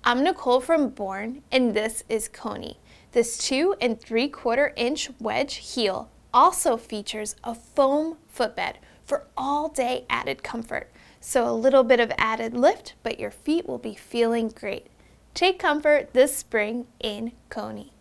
I'm Nicole from Bourne, and this is Coney. This 2 3/4 inch wedge heel also features a foam footbed for all-day added comfort. So a little bit of added lift, but your feet will be feeling great. Take comfort this spring in Coney.